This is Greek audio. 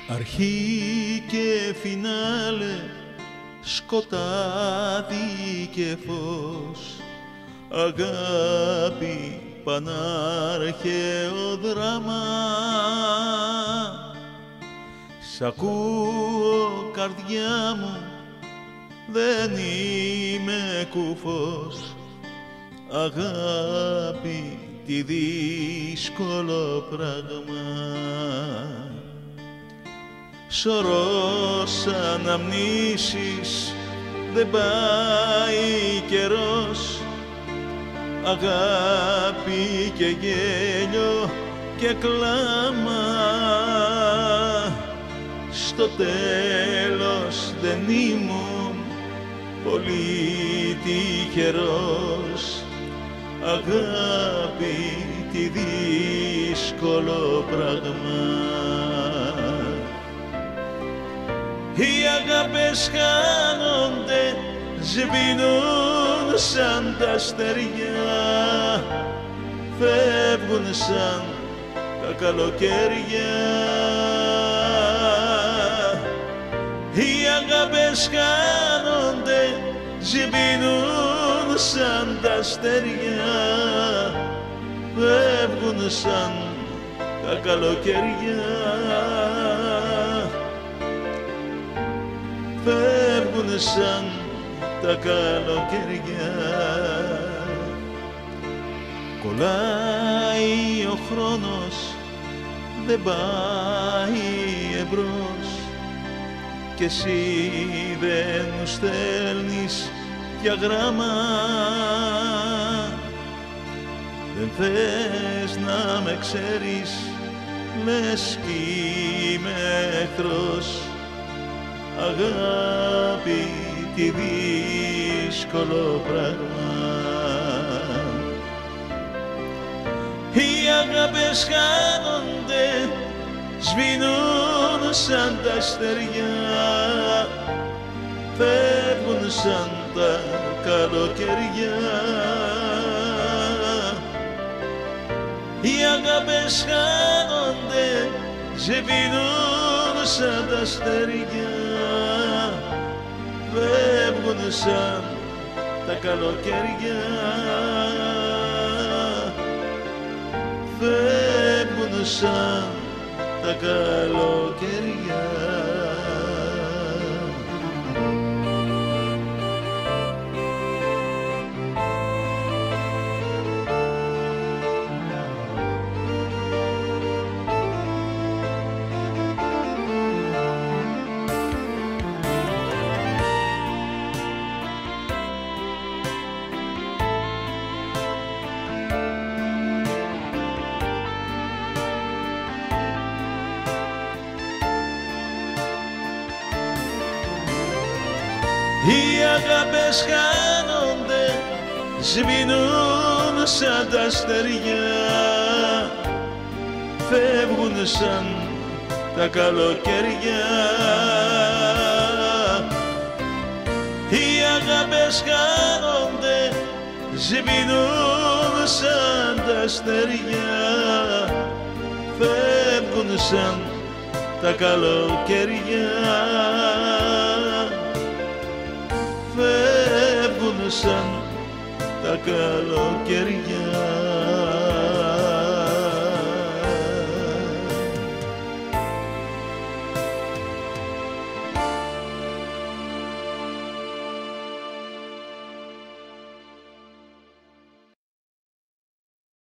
Αρχή και φινάλε, σκοτάδι και φως, αγάπη, πανάρχαιο δράμα. Σ' ακούω καρδιά μου, δεν είμαι κουφός, αγάπη, τι δύσκολο πράγμα. Σωρός αναμνήσεις, δεν πάει καιρός, αγάπη και γέλιο και κλάμα. Στο τέλος δεν ήμουν πολύ τυχερός, αγάπη, τι δύσκολο πράγμα. Οι αγάπες χάνονται, σβήνουν σαν τα αστεριά, φεύγουν σαν τα καλοκαίρια. Οι αγάπες χάνονται, σβήνουν σαν τα αστεριά, φεύγουν σαν τα καλοκαίρια. Φεύγουν σαν τα καλοκαίρια. Κολλάει ο χρόνος, δεν πάει εμπρός, κι εσύ δεν μου στέλνεις για γράμμα. Δεν θες να με ξέρεις, λες κι είμαι εχθρός, αγάπη, τι δύσκολο πράγμα. Οι αγάπες χάνονται, σβήνουν σαν τα αστεριά, φεύγουν σαν τα καλοκαιριά. Οι αγάπες χάνονται, σβήνουν σαν τα αστεριά, φεύγουν σαν τα καλοκαίρια. Φεύγουν σαν τα καλοκαίρια. Οι αγάπες χάνονται, σβήνουν σαν τα αστεριά, φεύγουν σαν τα καλοκαίρια. Οι αγάπες χάνονται, σβήνουν σαν τα αστεριά, φεύγουν σαν τα καλοκαίρια. Φεύγουν σαν τα καλοκαίρια.